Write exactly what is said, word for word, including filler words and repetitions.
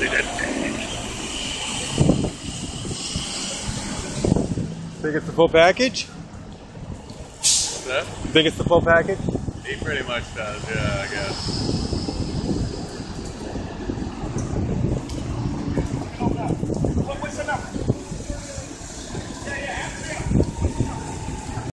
they did. Think it's the full package? What's that? Think it's the full package? He pretty much does, yeah, I guess.